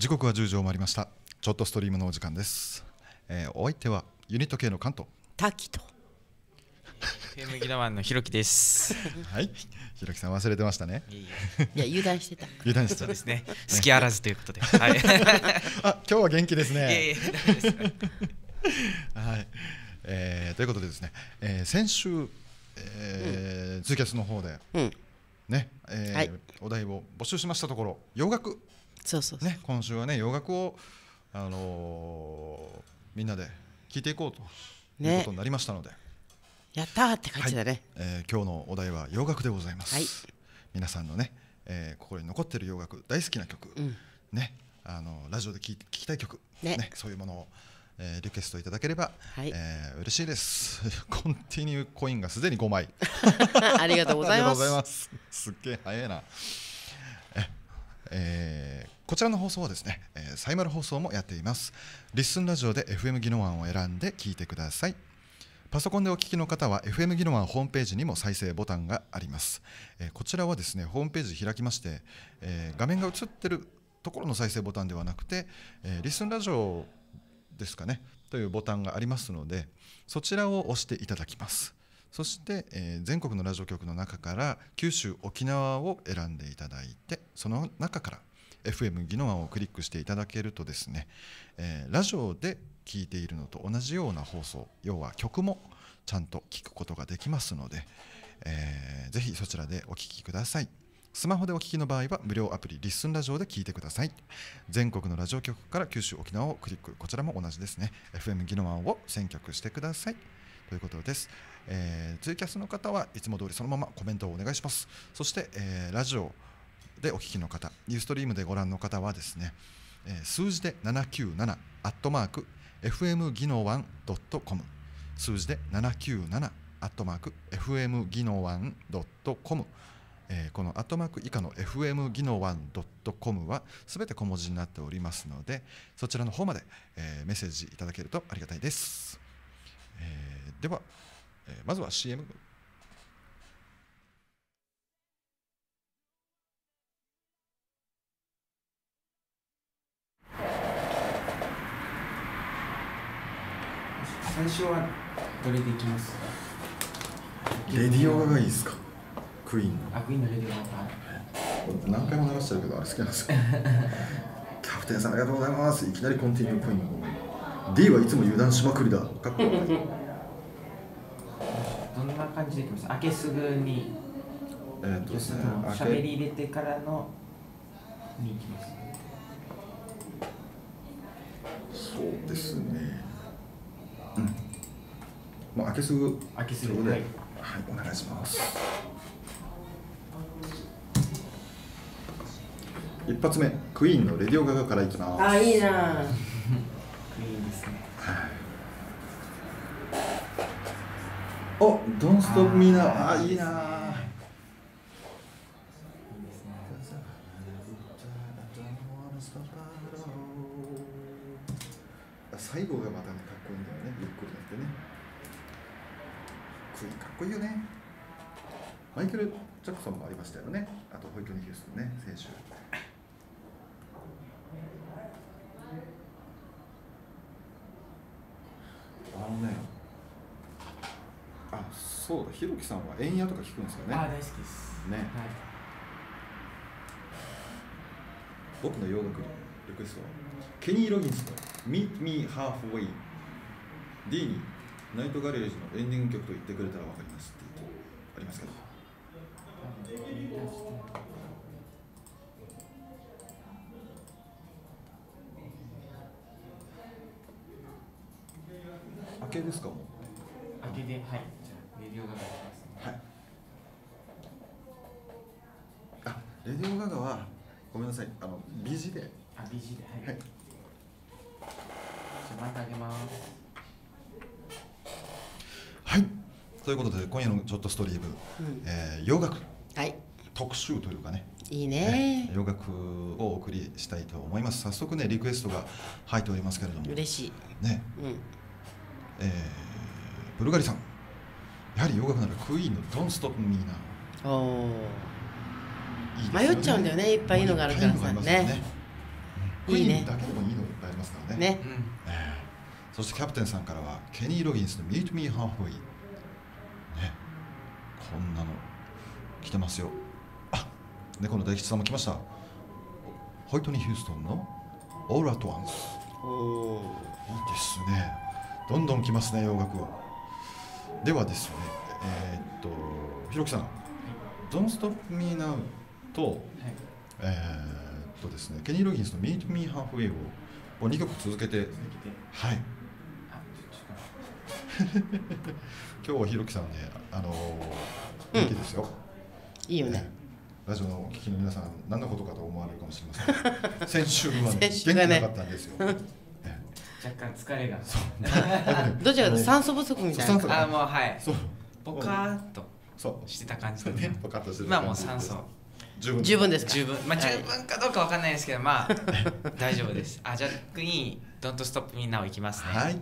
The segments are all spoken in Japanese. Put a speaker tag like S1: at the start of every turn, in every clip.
S1: 時刻は10時を回りました。ちょっとストリームのお時間です。お相手はユニット系の関東
S2: 滝と
S3: FM ギノワンのひろきです。
S1: はい、ひろきさん忘れてましたね。
S2: いや油断してた。
S1: 油断してた
S3: ですね。好きあらずということで。はい。
S1: あ、今日は元気ですね。
S3: 大丈夫です。
S1: はい、ということでですね、先週、ツイキャスの方で、ね、
S2: はい、
S1: お題を募集しましたところ、洋楽
S2: そうそう
S1: ね、今週はね洋楽を、みんなで聴いていこうということになりましたので、
S2: やったーって感じだね。
S1: 今日のお題は洋楽でございます。
S2: はい、
S1: 皆さんのね、心に残っている洋楽、大好きな曲、ね、ラジオで聴きたい曲、ね、そういうものを、リクエストいただければ、嬉しいです。コンティニューコインがすでに5枚
S2: ありがとうございます。
S1: すっげえ早いな。こちらの放送はですね、サイマル放送もやっています。リッスンラジオで FM ギノワンを選んで聞いてください。パソコンでお聞きの方は FM ギノワンホームページにも再生ボタンがあります。こちらはですね、ホームページ開きまして、画面が映ってるところの再生ボタンではなくて、リッスンラジオですかねというボタンがありますので、そちらを押していただきます。そして、全国のラジオ局の中から九州沖縄を選んでいただいて、その中から FM ギノワンをクリックしていただけるとですね、ラジオで聞いているのと同じような放送、要は曲もちゃんと聞くことができますので、ぜひそちらでお聞きください。スマホでお聞きの場合は無料アプリリッスンラジオで聞いてください。全国のラジオ局から九州沖縄をクリック、こちらも同じですね。 FM ギノワンを選曲してくださいということです。ツイキャスの方はいつも通りそのままコメントをお願いします。そして、ラジオでお聞きの方、ユーストリームでご覧の方はですね、数字で797@FM ギノワン .com、 数字で797@FM ギノワン .com、このアットマーク以下の FM ギノワン .com はすべて小文字になっておりますので、そちらの方まで、メッセージいただけるとありがたいです。では、まずは CM。
S4: 最初はどれでいきますか？
S1: レディオガがいいですか？クイーンの。
S4: クイーンのレディオガ。
S1: 何回も流してるけどあれ好きなんですよキャプテンさんありがとうございます。いきなりコンティニューコイン。 D はいつも油断しまくりだ。かっこいいど
S4: んな感じでいきます？開けすぐに喋り入れてからのに行きます。
S1: そうですね、もう開けすぐ
S4: で、
S1: はい、お願いします。一発目、クイーンのレディオガガからいきます。
S2: いいな。
S4: クイーンですね。
S1: お、ドンストップミーナー。いいな。最後がまたね、かっこいいんだよね。ゆっくりなってね。クイーンかっこいいよね。マイケル・ジャクソンもありましたよね。あとホイットニー・ヒューストンね、選手。そうだ、ひろきさんはエンヤとか聞くんですよね。
S4: 大好きです
S1: ね。
S4: はい、
S1: 僕の洋楽リクエストはケニー・ロギンスの Meet Me Halfway。 D にナイトガレージのエンディング曲と言ってくれたら分かりますって言ってありますけど、明けですか？もう
S4: 開けで、はい、じゃあレディオガガいきますね。
S1: はい。レディオガガはごめんなさい、BG で。
S4: BG で、はい。
S1: はい。
S4: じゃあまたあげます。
S1: はい。ということで今夜のちょっとストリーム、洋楽特集というかね。
S2: いいね。
S1: 洋楽をお送りしたいと思います。早速ねリクエストが入っておりますけれども。
S2: 嬉しい。
S1: ね。ブルガリさん。やはり洋楽ならクイーンの Don't Stop Me Now。
S2: おお。
S1: いいですよね。
S2: 迷っちゃうんだよね、いっぱいいいのがあるからさね。
S1: クイ
S2: いいね
S1: ーンだけでもいいのいっぱいありますからね。
S2: ね。
S3: うん。
S1: そしてキャプテンさんからはケニー・ロギンスの Meet Me Halfway、ね、こんなの来てますよ。あ、猫の大吉さんも来ました。ホイトニー・ヒューストンの All at Once。
S2: おー。
S1: いいですね。どんどん来ますね、洋楽。ではですね、ひろきさん、Don't Stop Me Now と、
S4: はい。
S1: ですね、ケニー・ロギンスの Meet Me Halfway を2曲続けて、
S4: 続けて。
S1: はい、
S4: あ、ちょっと。
S1: 今日はひろきさんね、元気ですよ。
S2: いいよね。
S1: ラジオのお聞きの皆さん、何のことかと思われるかもしれません。先週はね、
S2: 先週がね
S1: 元気なかったんですよ。
S4: 若干疲れが。
S2: どちらかというと酸素不足みたいな。
S1: 酸素
S4: あ、もうはい。
S1: そう、
S4: ポカーっと
S1: そう、
S4: してた感じで
S1: ね
S4: ね。、
S1: 分かったしてる
S4: 今はもう酸素
S2: 十分ですか。
S4: 十分。まあ十分かどうかわかんないですけど、まあ大丈夫です。あ、じゃあ逆に Don't Stop Me Now いきますね。
S1: はい。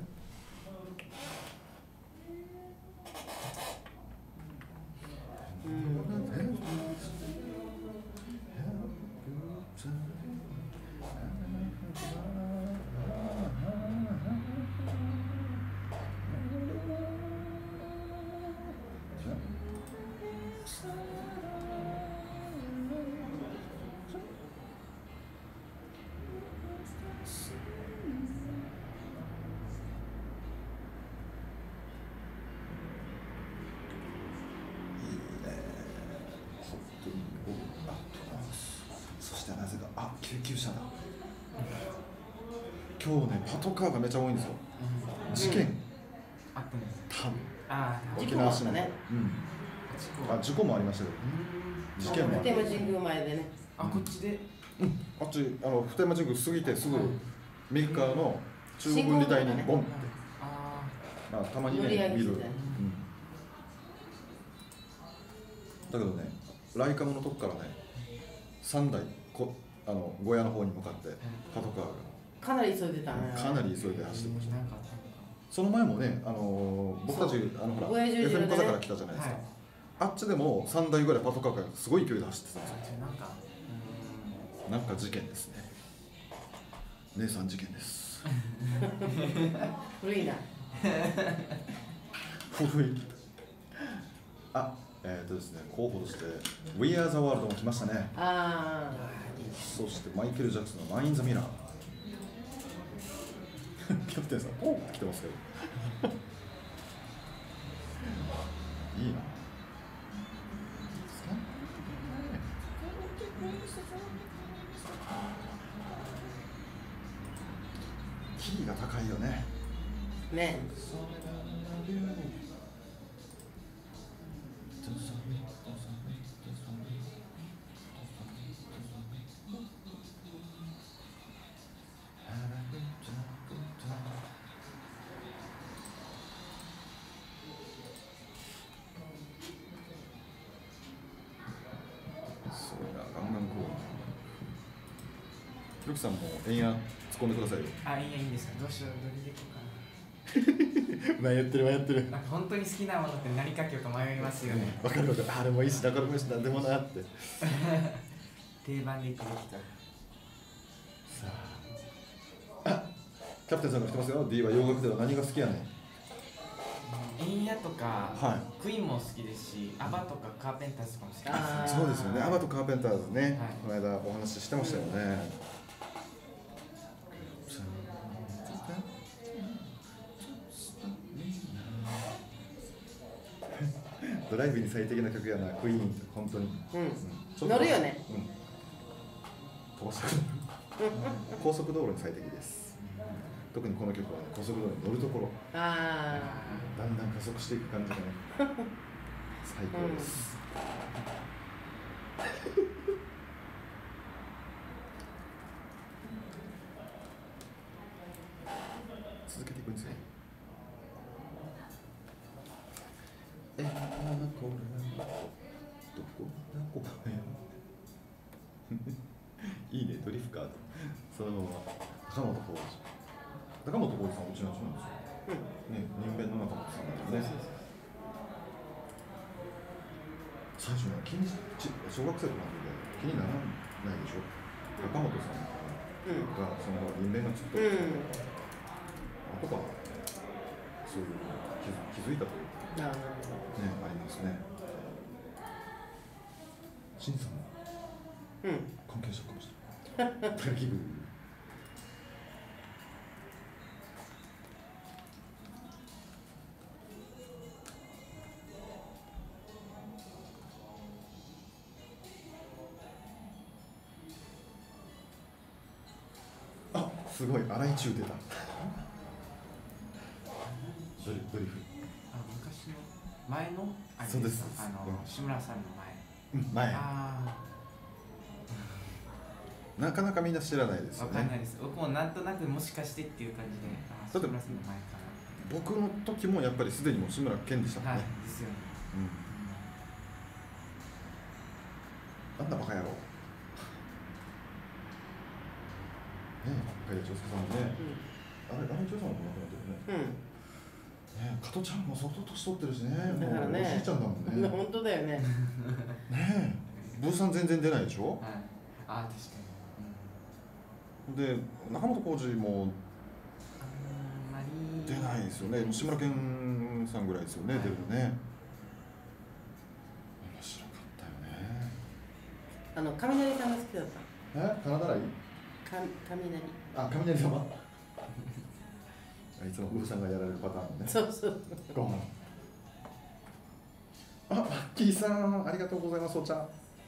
S1: そしてなぜか、救急車だ。今日ね、パトカーがめちゃ多いんですよ。事件、
S4: あったんです。
S1: 多分
S4: あー、
S2: 事故もあったね。
S1: 事故もありましたけど、事件もある。
S2: 普天間神宮前でね。
S4: あ、こっちで。
S1: あっち、普天間神宮過ぎてすぐ右側の中国分離帯にボンって、
S4: あ
S1: まあ、たまにね、
S2: 乗り上げ
S1: 見る。
S2: してたね
S1: だけどね、ライカムのとこからね、3台小屋の方に向かってパトカー
S2: かなり急いでたね。
S1: がかなり急いで走ってました。
S4: なんかあったのか。
S1: その前もね、僕たちほら
S2: 親父後ろでね
S1: FM 小座から来たじゃないですか、
S4: はい。
S1: あっちでも3台ぐらいパトカーがすごい勢いで走ってたんですよ。
S4: なんか。
S1: なんか事件ですね。姉さん事件です。
S2: 古いな。
S1: 古い。あ、ですね、候補として We Are the World も来ましたね。
S2: あ
S1: そしてマイケル・ジャクソンのマイン・ザ・ミラー。キャプテンさん、ポンって来てますけど。いいな。キーが高いよね。
S2: あ。ね。
S1: すごいな、ガンガンこう。ひろきさんも円や突っ込んでくださいよ。
S4: あ、いいんですか。どうしよう、どれでいこうかな。
S1: 何やってる、何やってる。
S4: なんか本当に好きなものって何かけようか迷いますよね。
S1: わかるわかる。あれもいいし、だからもいいし、なんでもなって。
S4: 定番でいくべきか。
S1: さあ、キャプテンさんが来てますよ。D は洋楽では何が好きやねん。
S4: エンヤとか、
S1: は
S4: クイーンも好きですし、アバとかカーペンターズとかも好きです。
S2: あー
S1: そうですよね。アバとカーペンターズね、
S4: はい
S1: この間お話ししてましたよね。ドライブに最適な曲やな、クイーンって本当に。
S2: うん。乗るよね。
S1: 高速高速道路に最適です。特にこの曲は、ね、高速道路に乗るところ、
S2: あ
S1: だんだん加速していく感じがね、最高です。続けていくんですよ。これはどこだこれいいね、ドリフカード。そのまま高本浩二。高本浩二さん、うちの人なんですよ。ね、人弁の中本さんなんですね。最初は小学生とかなんで気にならないでしょ。高本さん。 その因縁がちょっと、
S2: うん
S1: 後からそういう気づいたというか
S2: なるほ
S1: ね、ありますね。シンさんも
S2: どうん
S1: 関係者かもしれない。気分。あ、すごい荒井中出た。ドリフ。
S4: あ、昔の前のあれ
S1: そうです
S4: か
S1: うん
S4: 志村さんの前。
S1: 前。
S4: あ
S1: なかなかみんな知らないです
S4: あ、
S1: よね。
S4: わかんないです。僕もなんとなくもしかしてっていう感じで、あ、
S1: だって
S4: 志村さんの前か
S1: 僕の時もやっぱりすでにもう志村けんでしたも
S4: な。
S1: んね。
S4: はい、ですよね。
S1: うん。なんだバカ野郎。ねえ、深谷長介さんもね。あれ、長さんも亡くなってるね。
S2: うん
S1: ねえ、加トちゃんも相当年取ってるしね。
S2: だからね
S1: もうおじいちゃんだもんね。
S2: うん
S1: ね
S2: 本当だよね
S1: え、ブーさん全然出ないでしょ。
S4: はい。あ、確かに。
S1: で、中本浩二も
S4: あんまり
S1: 出ないですよね。志村けんさんぐらいですよね、
S4: はい
S1: 出るのね。面白かったよね。
S2: 雷さんが好きだった
S1: 金だらい？
S2: 雷
S1: あ、雷様。いつもブーさんがやられるパターンね。
S2: そうそう
S1: ご飯。あ、マッキーさん、ありがとうございます。お茶。マッ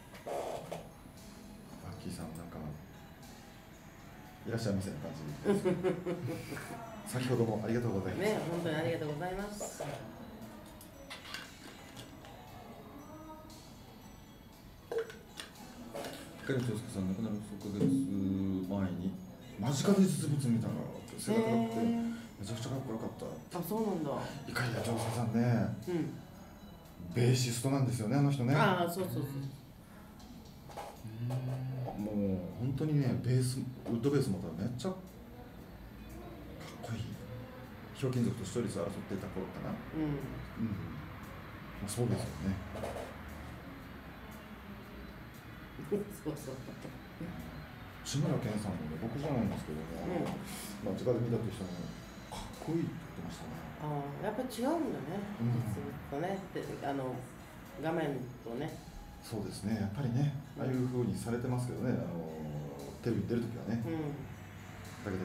S1: キーさん、なんか。いらっしゃいませの感じ。先ほどもありがとうございます。
S2: ね本当にありがとうございます
S1: 深谷長介さん、亡くなる数ヶ月前に。間近で実物見たのよ。背が高くて、めちゃくちゃかっこよかった。
S2: あそうなんだ
S1: いかりや長介さんね。
S2: うん
S1: ベーシストなんですよね、あの人ね。
S2: ああそうそうそう
S1: もう本当にね、ウッドベースもめっちゃかっこいい。ひょうきん族と視聴率を争っていた頃かな。
S2: うん
S1: まあ、そうですよね。
S2: そうそう
S1: 志村けんさんもね、僕じゃないんですけどね、まあ、直で見たとしてもかっこいいって言ってましたね。
S2: ああやっぱ違うんだね
S1: うん
S2: 実物とねって画面とね
S1: そうですね、やっぱりね、ああいう風にされてますけどね、テレビに出るときはね。
S2: うん
S1: だけど、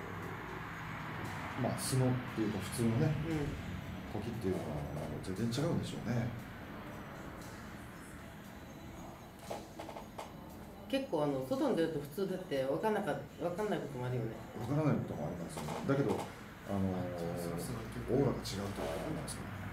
S1: まあ、素のっていうか、普通のね、
S2: うん
S1: 時っていうのは全然違うんでしょうね。
S2: 結構外に出ると普通だって分かんないこともあるよね
S1: わからないこともありますよね。だけど、オーラが違うってことがありますよね。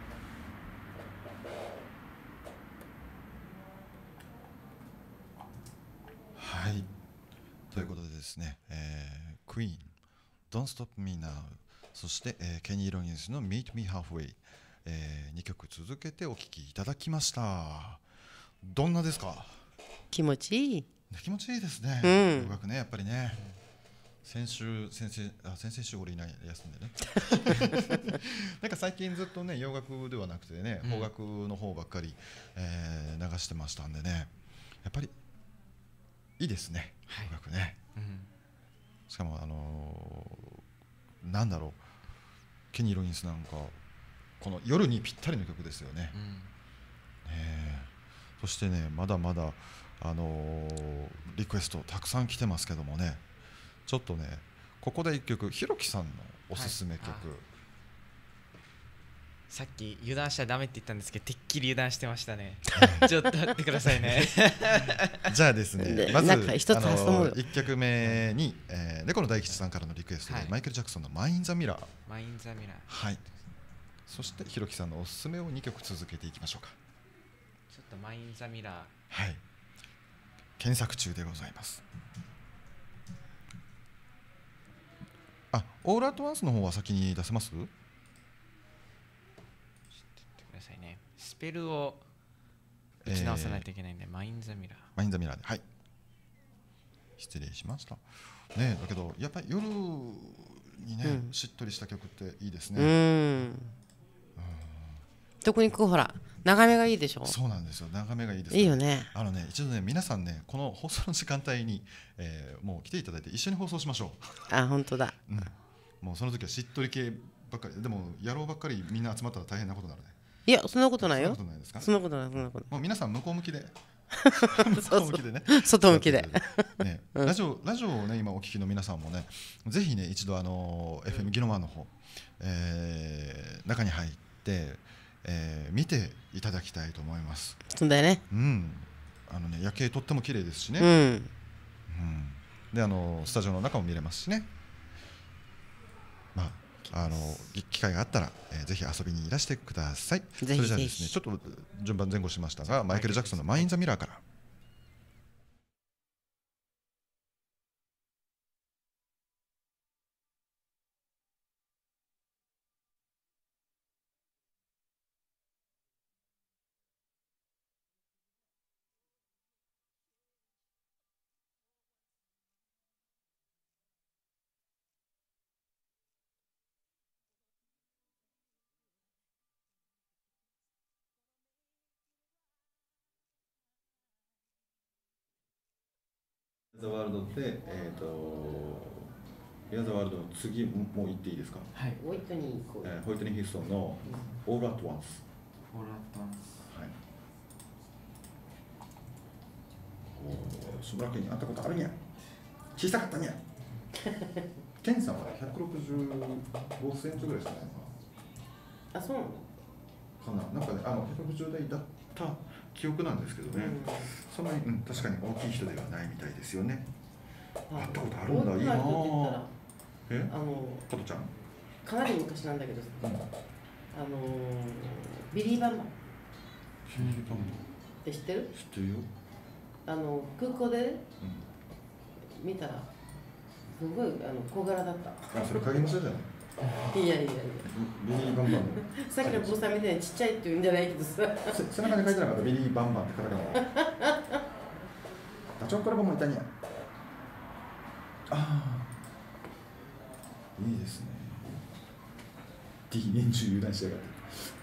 S1: はい。ということでですね、クイーン、Don't Stop Me Now、そして、ケニー・ロギンスの Meet Me Halfway、2曲続けてお聴きいただきました。どんなですか？
S2: 気持ちいい
S1: 気持ちいいですね。
S2: うん
S1: 洋楽ね、やっぱりね。先々週俺いない休んでねなんか最近ずっとね洋楽ではなくてね邦楽の方ばっかり、流してましたんでねやっぱりいいですね、
S3: はい
S1: 洋楽ね。
S3: うん
S1: しかもなんだろうケニー・ロギンスなんかこの夜にぴったりの曲ですよね。
S3: うん
S1: ねえそしてねまだまだリクエストたくさん来てますけどもねちょっとねここで一曲ひろきさんのおすすめ曲、
S3: はいさっき油断しちゃダメって言ったんですけどてっきり油断してましたねちょっと待ってくださいね
S1: じゃあですねまず
S2: でなんか一つ挟むよ
S1: 1曲目に、猫の大吉さんからのリクエストで、
S3: はい
S1: マイケル・ジャクソンの「マイン・ザ・ミラー」
S3: マインザミラー
S1: はいそしてひろきさんのおすすめを2曲続けていきましょうか。
S3: ちょっとマインザミラー
S1: はい検索中でございます。オールアットワンスの方は先に出せます？
S3: ちょっと待ってくださいねスペルを打ち直さないといけないんで、マインザミラー
S1: マイン・ザ・ミラーではい失礼しましたね。だけどやっぱり夜にね、しっとりした曲っていいですね。
S2: 特にこうほら眺めがいいでしょ。
S1: そうなんですよ、眺めがいいです、
S2: いいよね。
S1: 一度ね、皆さんね、この放送の時間帯に、もう来ていただいて一緒に放送しましょ
S2: あ、本当だ。
S1: う、もうその時はしっとり系ばっかりでも、野郎ばっかりみんな集まったら大変なことになるね。
S2: いや、そんなことないよ。
S1: そんなことないですか。
S2: そんなことない、そんなこと
S1: もう皆さん向こう向きで
S2: そう
S1: 向こう向きでね、
S2: 外向きで。
S1: ね、ラジオをね今お聞きの皆さんもね、ぜひね一度FM ギノワンの方、中に入って、見ていただきたいと思います。
S2: そうだよね。
S1: 夜景とっても綺麗ですしね。
S2: うん。
S1: でスタジオの中も見れますしね。機会があったら、ぜひ遊びにいらしてください。それじゃあですね、ちょっと順番前後しましたが、マイケル・ジャクソンのマイン・ザ・ミラーから。ザワールドで、エアザワールドの次もう行っていいですか。
S4: はい。
S2: ホイットニー行こう。
S1: ホイットニー・ヒューストンの All at Once。
S4: オーラットンス。
S1: はい。志村けんに会ったことあるにゃ。小さかったにゃ。ケンさんは165センチぐらいしかないの
S2: あ、そうなの。
S1: かな。なんかね、160代だった記憶なんですけどね。そんなに、確かに大きい人ではないみたいですよね。会ったことあるんだ。いいなぁ。加トちゃん。
S2: かなり昔なんだけど、ビリー・バンバンって知ってる？
S1: 知ってるよ。
S2: 空港で見たらすごい小柄だった。
S1: それ影武者じゃない。
S2: いやいやいや。
S1: ビリー・バンバンの。
S2: さっきの坊さんみたいにちっちゃいって言うんじゃないけどさ。
S1: 背中に書いてなかった。ビリー・バンバンってカタカナ。ダチョウコラボもいたにゃ。いいですね。年中油断しやがって。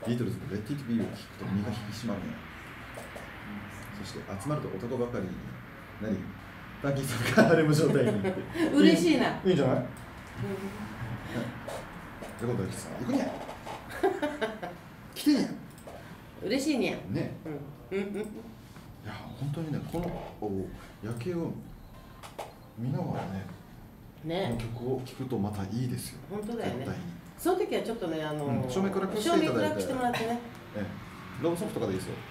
S1: ビートルズのレッティックビーを聞くと身が引き締まるね。そして集まると男ばかりになり、パンキーさんがハレム状態になって。
S2: 嬉しいな。
S1: いいんじゃない？ってことはキスさん行くにゃ。来てにゃ。
S2: 嬉しいにゃ。
S1: ね。いや本当にね、この夜景を見ながらね、この曲を聴くとまたいいですよ。
S2: 本当だよね。
S1: 絶対に。
S2: その時はちょっとね、
S1: 照明暗くしていただいて、
S2: してもらってね。
S1: ローソフトとかでいいですよ。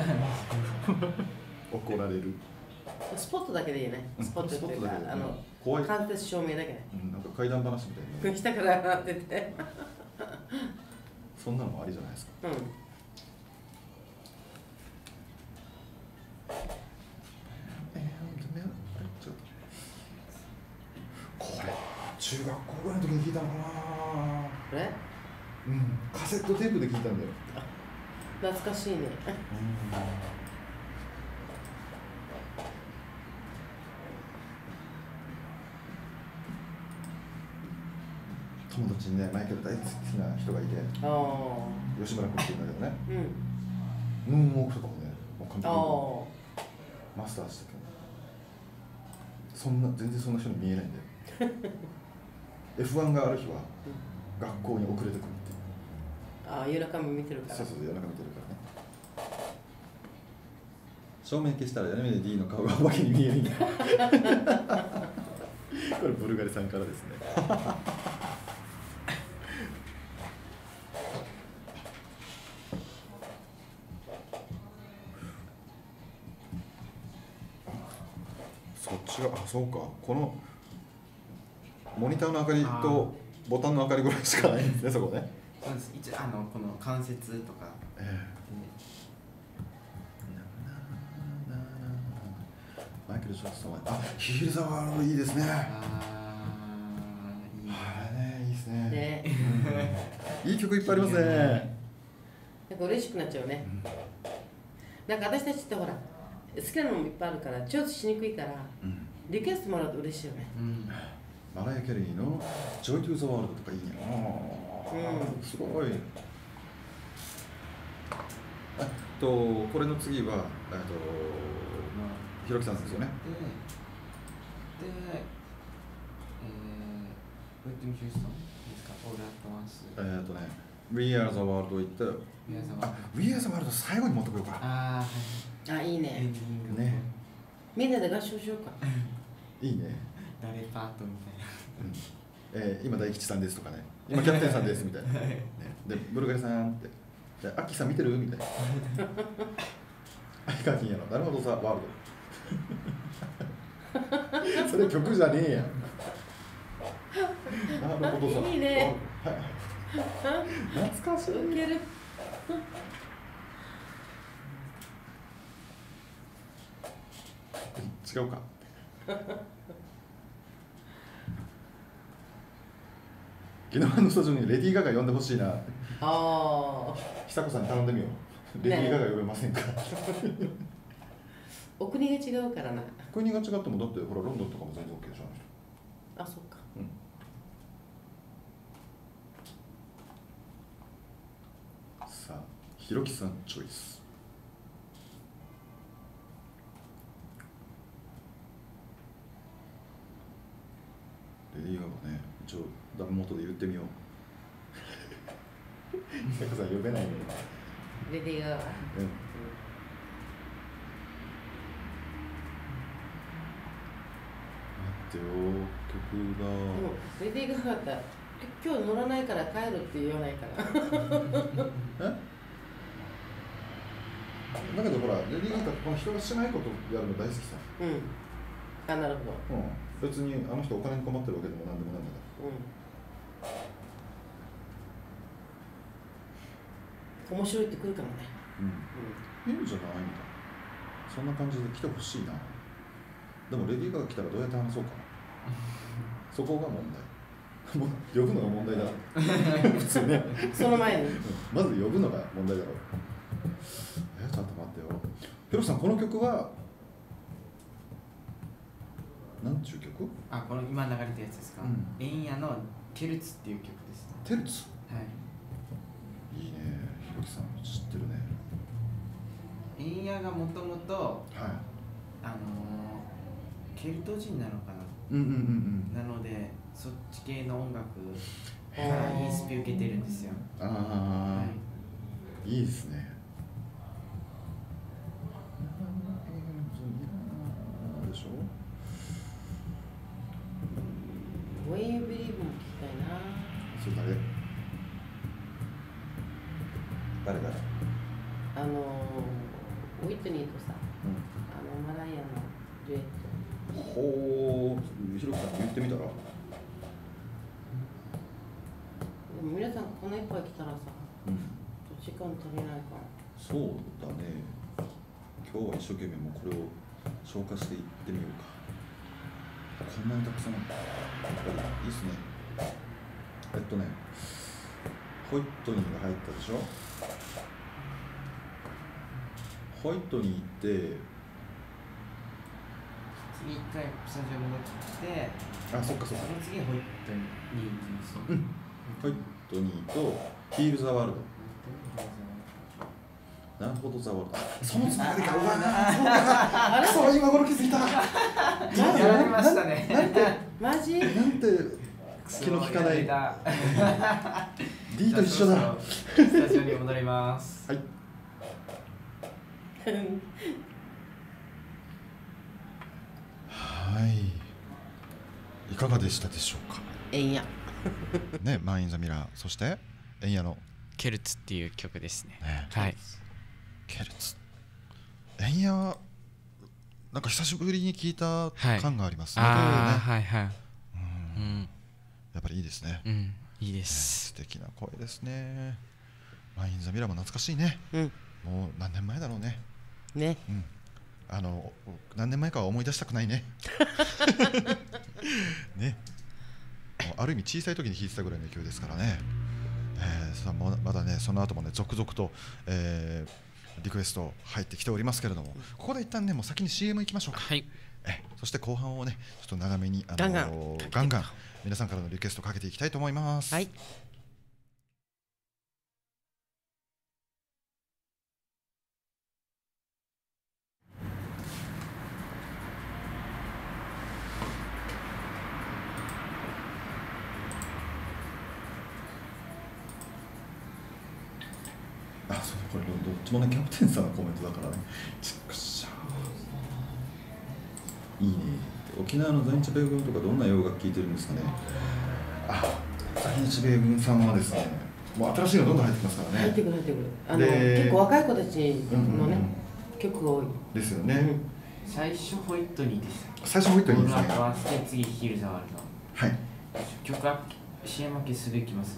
S1: 怒られる。
S2: スポットだけでいいね。スポットっていうか、
S1: 怖い。
S2: 間接照明だけね。
S1: なんか怪談話みたいな。
S2: 下からなってて。
S1: そんなのもありじゃないですか。これ中学校ぐらいの時に聞いたのかな。
S2: これ？
S1: カセットテープで聞いたんだよ。
S2: 懐かしいね。
S1: 友達にね、マイケル大好きな人がいて、吉村君っていうんだけどね、ムーンウォークとかもね、もう完璧にマスターしてたけど、全然そんな人に見えないんだよ。F1 がある日は学校に遅れてくるって。
S2: 夜中も見てるから。
S1: そう夜中見てるからね。正面消したら屋根で D の顔がお化けに見えるんだ。これブルガリさんからですね。そっちがそうか、このモニターの明かりとボタンの明かりぐらいしかないんですね、そこね。
S4: そうです。一応この関節とか、
S1: マイケル・ジャクソンはヒール・ザ・ワールドいいですね。いいですね。いい曲いっぱいありますね。
S2: なんか嬉しくなっちゃうね。なんか私たちってほら好きなのもいっぱいあるからチョイスしにくいから、リクエストもらうと嬉しいよね。
S1: マライア・キャリーの「ジョイ・トゥ・ザ・ワールド」とかいいね。すごい。 これの次はひろきさんですよね。
S4: で、ウェットミュージックですか、オールアットワンス。
S1: We Are the World 行ったら、We Are the World 最後に持ってこようか。
S4: あ
S2: あ、いいね。
S1: ね。
S2: みんなで合唱しようか。
S1: いいね。
S4: 誰パートみたいな。
S1: 今大吉さんですとかね。今キャプテンさんですみたいな。ね、で、ブルガリさんって。で、アッキーさん見てるみたいな。相川金やろ。なるほどさ、ワールド。それ曲じゃねえや。なるほどさ。
S2: いいね。
S1: 懐かしい。
S2: ウケる。
S1: 違うか。昨日のスタジオにレディー・ガガ呼んでほしいな。
S2: ああ。
S1: 久子さんに頼んでみよう。レディー・ガガ呼べませんか。
S2: お国が違うからな。
S1: 国が違ってもだってほらロンドンとかも全然 OK でしょ。
S2: あ、そっか。
S1: さあ、ひろきさんチョイス。レディー・ガガね、一応ダメ元で言ってみよう。久子さん呼べないの。
S2: レディーガガ。
S1: 待ってよ、曲が。
S2: でもレディー・ガガって今日乗らないから帰るって言わないから。
S1: だけどほら、レディー・ガガこの人がしないことやるの大好きさ。
S2: うん。あ、なるほど。
S1: 別にあの人お金に困ってるわけでもなんでもないんだか
S2: うん。面白いってくるかもね。
S1: ら。いいんじゃないみたいな。そんな感じで来てほしいな。でもレディー・ガガ来たらどうやって話そうかな。そこが問題。もう呼ぶのが問題だ。普通ね。
S2: その前に。
S1: まず呼ぶのが問題だろう。ちょっと待ってよ。ヒロさん、この曲はなんちゅう曲？
S4: あ、この今流れたやつですか。エンヤのケルツっていう曲ですね。
S1: テルツ。
S4: はい。
S1: いいね。ひろきさん知ってるね。
S4: エンヤがもともと
S1: はい。
S4: ケルト人なのかな。なのでそっち系の音楽からインスピ受けてるんですよ。
S1: ああ、
S4: はい、
S1: いいですね。でしょ。
S2: When You Believe も聞きたいな。
S1: それ誰？誰？
S2: ウィットニーとさ、マライアのデュエット。
S1: ほう、ひろきさんに言ってみたら。
S2: でも皆さんこの一杯来たらさ、時間足りないから。
S1: そうだね。今日は一生懸命もうこれを消化していってみようか。こんなにたくさんやっぱりいいっすね。ホイットニーが入ったでしょ。ホイットニーって
S4: 次一回スタジオ戻ってきて、
S1: あ、そっかそっか。
S4: その次ホイットニーっていうし、
S1: ホイットニーとヒール・ザ・ワールド。なるほど、ザ・ワールド。そのつもりか。うわー、くそ、今頃気づいた。
S4: やられましたね。
S2: マジ？
S1: なんて気の利かない。D と一緒だ。
S4: スタジオに戻ります。
S1: はい。はい。いかがでしたでしょうか。
S2: えんや。
S1: ね、マン・イン・ザ・ミラー、そしてエンヤの
S3: ケルツっていう曲ですね。
S1: ね、
S3: はい。
S1: ケルツ。エンヤはなんか久しぶりに聞いた感がありますね。
S3: ああ、はいはい。
S1: やっぱりいいですね。
S3: いいです。
S1: 素敵な声ですね。マン・イン・ザ・ミラーも懐かしいね。もう何年前だろうね。
S2: ね。
S1: 何年前かは思い出したくないね。ね。ある意味小さい時に弾いてたぐらいの勢いですからね。まだね、その後もね、続々と、リクエスト入ってきておりますけれども、ここで一旦ね、もう先に CM 行きましょうか。
S3: はい。
S1: そして後半をね、ちょっと長めに
S2: ガンガ
S1: ン皆さんからのリクエストかけていきたいと思います。
S2: はい。
S1: これどっちもねキャプテンさんのコメントだからね。ちくしゃいいね。沖縄の在日米軍とかどんな洋楽聴いてるんですかね。在日米軍さんはですね、もう新しいのどんどん入ってきますからね。
S2: 入ってくる入ってくる。結構若い子たちのね、曲多い
S1: ですよね。
S4: 最初ホイットニーでした。
S1: 最初ホイットニーですね。
S4: この後は次ヒルザワールド。
S1: はい。
S4: 曲は CM 分けすべきます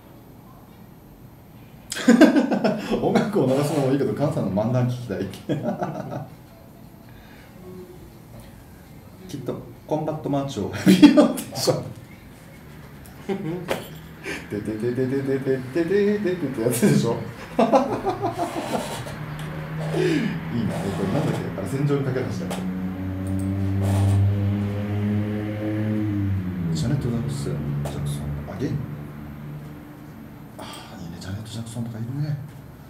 S1: 音楽を流すのもいいけど、菅さんの漫談聞きたい。きっとコンバットマーチを見ようでしょ。ででででででででででってやつでしょ。いいな。これなんだっけ、あれ戦場にかけましたよ。ジャネット・ジャクソン、あげん。いいね、ジャネット・ジャクソンとかいるね。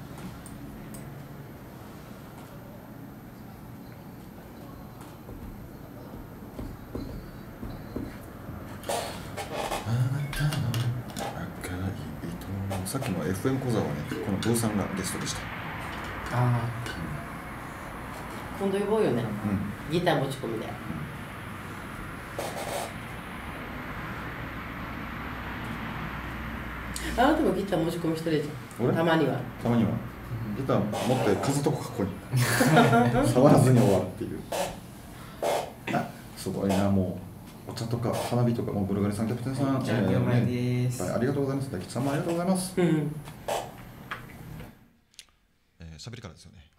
S1: さっきの FM 講座はね、このブーさんがゲストでした。
S2: 今度呼ぼうよね、ギター持ち込みで。あなたもギター持ち込みしてるじゃん。たまには。
S1: たまには。ギター持って数とこかっこいい。触らずに終わるっていう。すごいな、もうお茶とか花火とか、もうブルガリさん、キャプテンさん、
S4: じゃあ了解です。
S1: ありがとうございます。大吉さんもありがとうございます。喋りからですよね。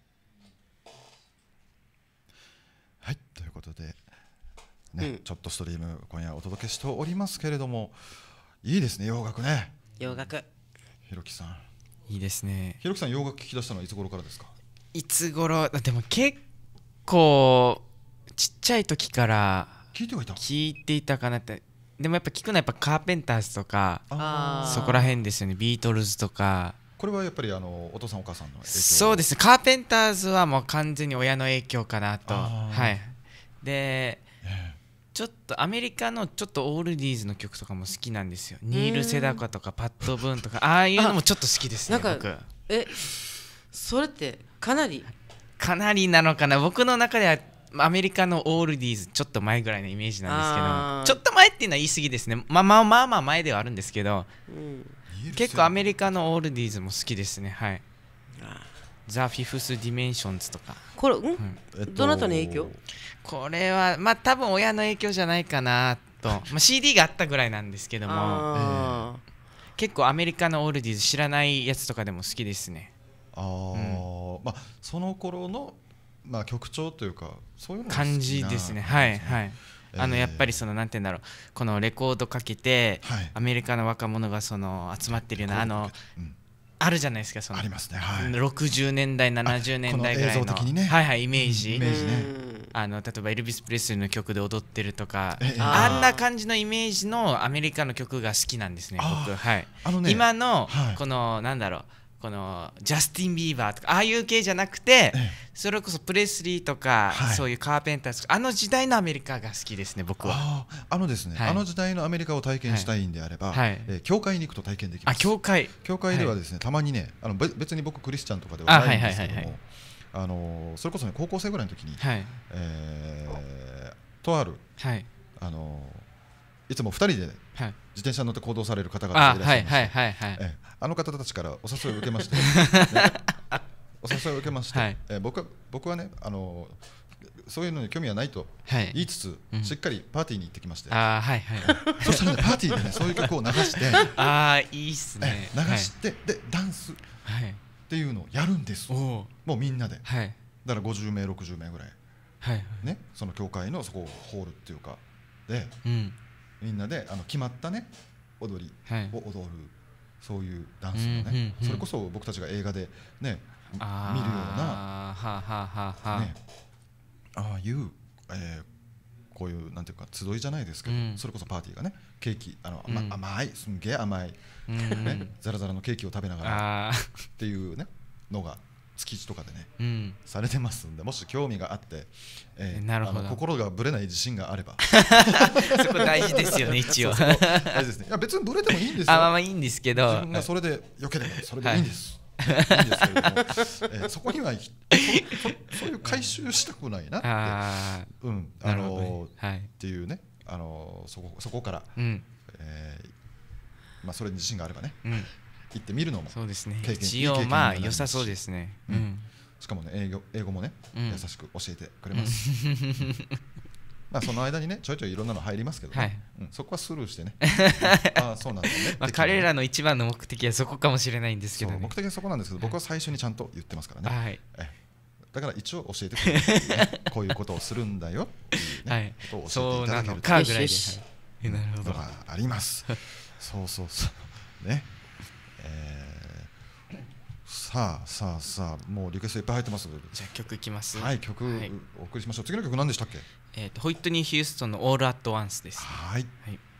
S1: はい、ということでね、ちょっとストリーム今夜お届けしておりますけれども、いいですね、洋楽ね。
S3: 洋楽
S1: ひろきさん、
S3: いいですね。
S1: ひろきさん、洋楽聴き出したのはいつ頃からですか？
S3: いつ頃でも結構ちっちゃい時から聞いていたかなって。でもやっぱ聞くのはやっぱカーペンターズとかそこら辺ですよね。ビートルズとか。こ
S1: れはやっぱりお父さんお母さんの影響？
S3: そうですね、カーペンターズはもう完全に親の影響かなと。はい。で、ちょっとアメリカのちょっとオールディーズの曲とかも好きなんですよ。ニール・セダカとかパッド・ブーンとか、ああいうのもちょっと好きですね。僕
S2: それってかなり
S3: なのかな。僕の中ではアメリカのオールディーズちょっと前ぐらいのイメージなんですけど、ちょっと前っていうのは言い過ぎですね。まあ前ではあるんですけど、結構アメリカのオールディーズも好きですね。はい。ザ・フィフス・ディメンションズとか。
S2: これ、どなたの影響？
S3: これはまあ多分親の影響じゃないかなと。CD があったぐらいなんですけども、結構アメリカのオールディーズ知らないやつとかでも好きですね。
S1: まあその頃の曲調というか、そういうの
S3: 感じですね。はいはい。やっぱりそのなんて言うんだろう、このレコードかけてアメリカの若者がその集まってるようなあるじゃないですか、その
S1: ありますね。
S3: 60年代70年代ぐらいのイメージ。例えばエルビス・プレスリーの曲で踊ってるとか、あんな感じのイメージのアメリカの曲が好きなんですね、僕。はい。今のこのなんだろう、このジャスティン・ビーバーとかああいう系じゃなくて、それこそプレスリーとか、そういうカーペンターズとか、あの時代のアメリカが好きですね、僕は。
S1: ですね、あの時代のアメリカを体験したいんであれば、教会に行くと体験できます。教会ではですね、たまにね、別に僕クリスチャンとかではないんですけども、それこそね、高校生ぐらいの時にとあるいつも2人で自転車に乗って行動される方々がいらっしゃいまして、あの方たちからお誘いを受けまして、僕はね、そういうのに興味はないと言いつつ、しっかりパーティーに行ってきまして、そしたらね、パーティーでね、そういう曲を流して、
S3: いいっすね、
S1: 流してでダンスっていうのをやるんです。もうみんなで、だから50名60名ぐらいね、その教会のそこをホールっていうかで、みんなで決まったね踊りを踊る、そういうダンスをね、それこそ僕たちが映画でね見るような、ああいうこういうなんていうか集いじゃないですけど、それこそパーティーがね、ケーキ甘い、すんげえ甘いザラザラのケーキを食べながらっていうねのが築地とかでねされてますんで、もし興味があって心がぶれない自信があれば
S3: そこ大事ですよね、一応。
S1: 大事ですね。いや別にぶれてもいいんですよ。
S3: いいんですけど、
S1: 自分がそれでよければそれでいいんです。 いいんですけれども、そこにはそういう回収したくないなって、っていうね、そこから、それに自信があればね、行ってみるのも
S3: そうですね。
S1: 経験
S3: 一応まあ良さそうですね。
S1: しかもね英語もね優しく教えてくれます。まあその間にねちょいちょいいろんなの入りますけどね、そこはスルーしてね、ああそうなんだね。
S3: 彼らの一番の目的はそこかもしれないんですけどね。
S1: 目的はそこなんですけど、僕は最初にちゃんと言ってますからね。だから一応教えてくれる、こういうことをするんだよっていうねことを教えていただけるというのがあります。そうね。さあもうリクエストいっぱい入ってます。
S3: じゃあ曲いきます。
S1: はい、曲お送りしましょう。次の曲何でしたっけ？
S3: ホイットニー・ヒューストンの All at Once です。
S1: はい。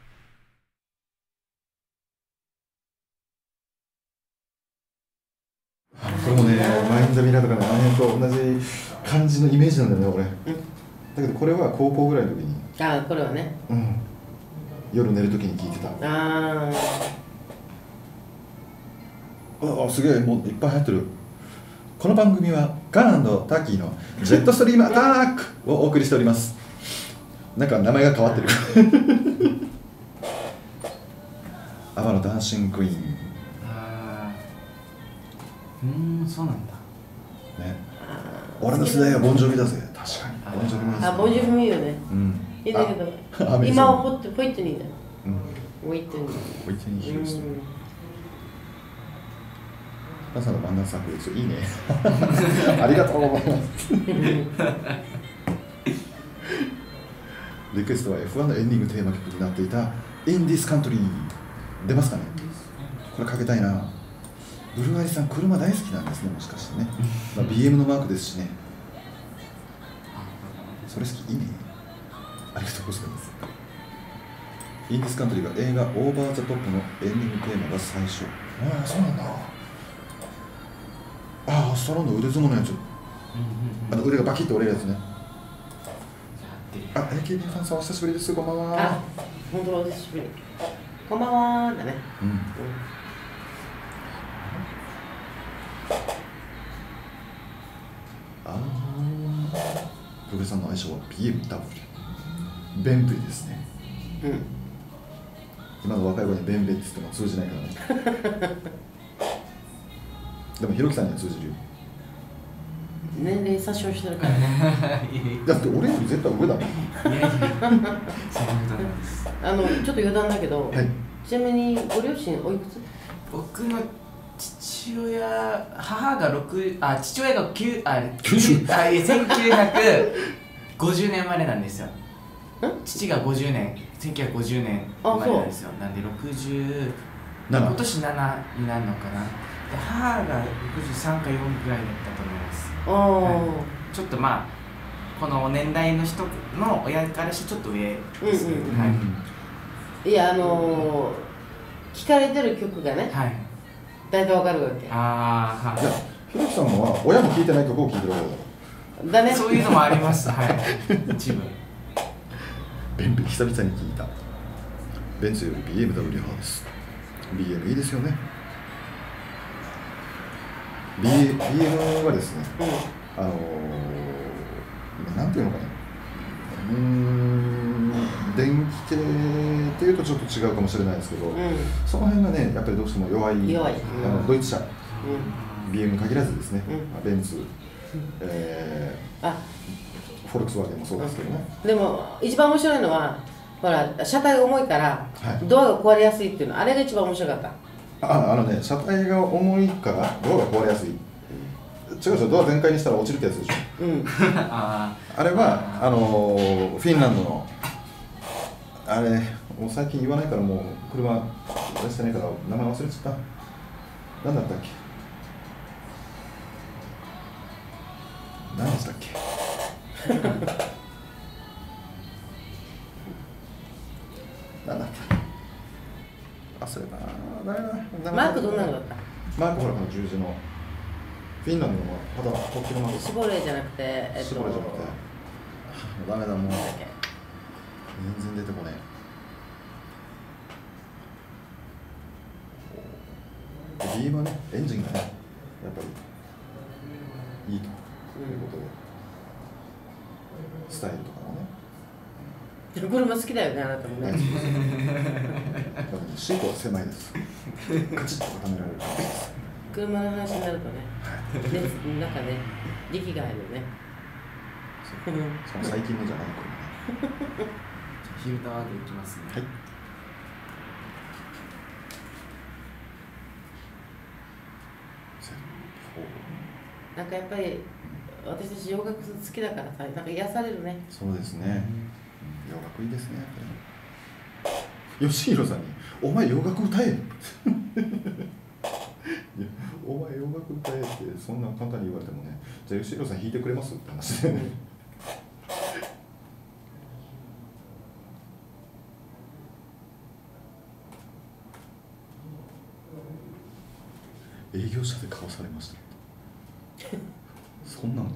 S1: これもね、マインドミラーとかね、あの辺と同じ感じのイメージなんだよね、俺。だけどこれは高校ぐらいの時に。
S2: これはね。
S1: 夜寝る時に聴いてた。すげえ、もういっぱい入ってる。この番組はガー&ターキーのジェットストリームアタックをお送りしております。なんか名前が変わってる。アバのダンシングクイーン。
S4: そうなんだ
S1: ね。俺の世代はボンジョビだぜ。確かにボンジョビもいいですね。
S2: ボンジョビもいいよね。いいんだけど今はホイットニーだ。ホイットニーヒューストン。
S1: 朝の漫画作品いいね。ありがとうございます。リクエストは F1 のエンディングテーマ曲になっていた In This Country 出ますかね。これかけたいな。ブルガリさん車大好きなんですね、もしかしてね。BM のマークですしね。それ好きいいね。ありがとうございます。In This Country が映画オーバーザトップのエンディングテーマが最初。そうなんだ。ストローの腕相撲のやつ。腕がバキッと折れるやつね。AKB ファンさんお久しぶりです。こんばんは。
S2: 本当お久しぶり。こんばんはだね。プロレさんの愛称は BMW。ベンプリですね。今の若い子にベンベって言っても通じないからね。でもひろきさんには通じるよ。年齢詐称してるからね。だって俺より絶対上だもん。ちょっと余談だけど、ちなみにご両親おいくつ？
S4: 僕の父親、母が父親が1950年生まれなんですよ。父が1950年生まれなんですよ。なんで60、今年7になるのかな。母が63か4ぐらいだったと思います。ちょっとこの年代の人の親からしてちょっと上ですね。
S2: いや聞かれてる曲がね、大体わかるわけ。
S1: ひろきさんは親も聴いてない曲を聴いてるわけ
S2: だね。
S4: そういうのもあります。一部。
S1: ベンベ久々に聴いた。ベンツより BMW 派です。BM いいですよね。BM はですね、なんていうのかな、電気系っていうとちょっと違うかもしれないですけど、その辺がね、やっぱりどうしても弱い、ドイツ車、BM に限らずですね、ベンツ、フォルクスワーゲンもそうですけどね。
S2: でも、一番面白いのは、ほら、車体が重いから、ドアが壊れやすいっていうの、あれが一番面白かった。
S1: 車体が重いからドアが壊れやすい。違うでしょ、ドア全開にしたら落ちるってやつでしょ。あれはフィンランドのあれ、もう最近言わないからもう車出してないから名前忘れちゃった。何だったっけ。何でしたっけ。何だった。忘れた。
S2: マークどんなのだった。
S1: マークほらこの十字のフィンランドの肌とっても
S2: シボレーじゃなくて
S1: シボレーじゃなくてダメだもう全然出てこねえ。ビームはねエンジンがね
S2: やっぱりいいということで、スタイルとかもね。
S5: 車好きだよね、あなたもね。
S2: シートは狭いです。カチッと固められる。
S5: 車の話になるとね、なんかね、力が入るよね。
S2: しかも最近のじゃない
S4: 車ね。フィルターでいきますね。はい。
S5: なんかやっぱり私たち洋楽好きだからさ、なんか癒されるね。
S2: そうですね。洋楽いいですね。吉弘さんに「お前洋楽歌え」お前洋楽歌えってそんな簡単に言われてもね、じゃあ吉弘さん弾いてくれますって話でね。営業者で買わされましたそんなの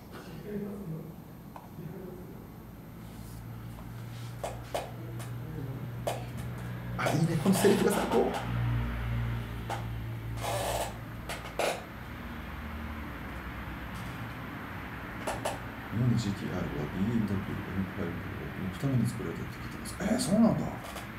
S2: いいね、このセリフが最高。日本の GTR は BMW、M5 のために作られたって聞いてます。そうなんだ。